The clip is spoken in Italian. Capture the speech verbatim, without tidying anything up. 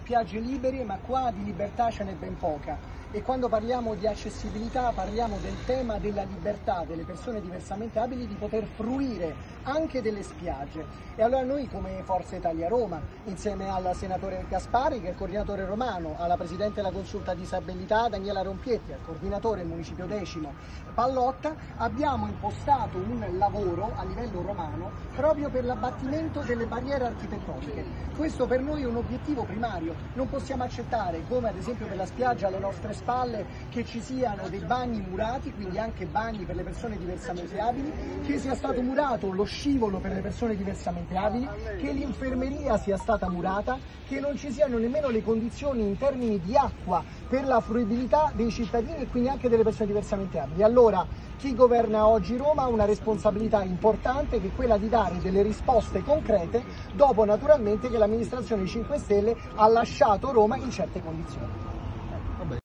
spiagge libere, ma qua di libertà ce n'è ben poca. E quando parliamo di accessibilità parliamo del tema della libertà delle persone diversamente abili di poter fruire anche delle spiagge. E allora noi come Forza Italia Roma, insieme al senatore Gaspari che è il coordinatore romano, alla presidente della consulta disabilità Daniela Rompietti, al coordinatore del municipio decimo Pallotta, abbiamo impostato un lavoro a livello romano proprio per l'abbattimento delle barriere architettoniche. Questo per noi è un obiettivo primario. Non possiamo accettare, come ad esempio per la spiaggia alle nostre spalle, che ci siano dei bagni murati, quindi anche bagni per le persone diversamente abili, che sia stato murato lo scivolo per le persone diversamente abili, che l'infermeria sia stata murata, che non ci siano nemmeno le condizioni in termini di acqua per la fruibilità dei cittadini e quindi anche delle persone diversamente abili. Allora, chi governa oggi Roma ha una responsabilità importante che è quella di dare delle risposte concrete dopo naturalmente che l'amministrazione cinque Stelle ha lasciato Roma in certe condizioni.